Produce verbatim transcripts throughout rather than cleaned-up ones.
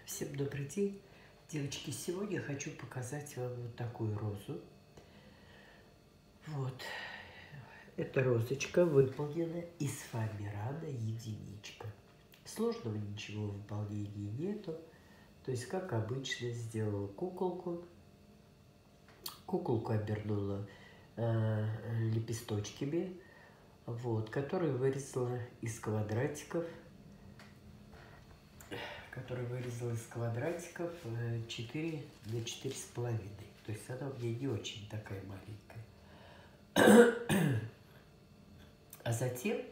Всем добрый день, девочки. Сегодня я хочу показать вам вот такую розу. Вот. Эта розочка выполнена из фоамирана единичка. Сложного ничего в выполнении нету. То есть, как обычно, сделала куколку. Куколку обернула э, лепесточками, вот, которые вырезала из квадратиков. Который вырезала из квадратиков четыре на четыре с половиной. То есть она у меня не очень такая маленькая. А затем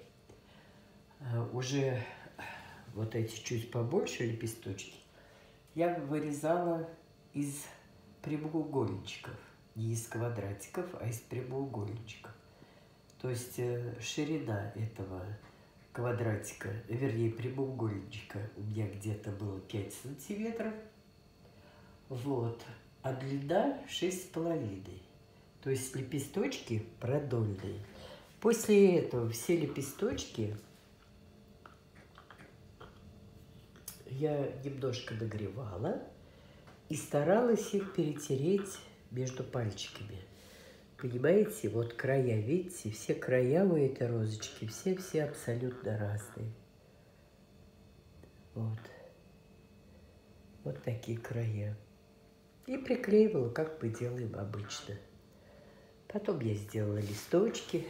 уже вот эти чуть побольше лепесточки я вырезала из прямоугольничков. Не из квадратиков, а из прямоугольничков. То есть ширина этого квадратика, вернее прямоугольничка у меня где-то было пять сантиметров, вот, а длина шесть с половиной. То есть лепесточки продольные. После этого все лепесточки я немножко нагревала и старалась их перетереть между пальчиками. Понимаете, вот края, видите, все края у этой розочки, все-все абсолютно разные. Вот. Вот такие края. И приклеивала, как мы делаем обычно. Потом я сделала листочки.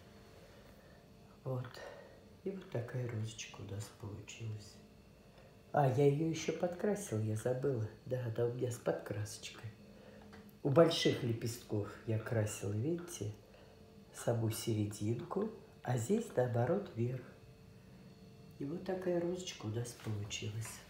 Вот. И вот такая розочка у нас получилась. А, я ее еще подкрасила, я забыла. Да, она у меня с подкрасочкой. У больших лепестков я красила, видите, саму серединку, а здесь, наоборот, вверх. И вот такая розочка у нас получилась.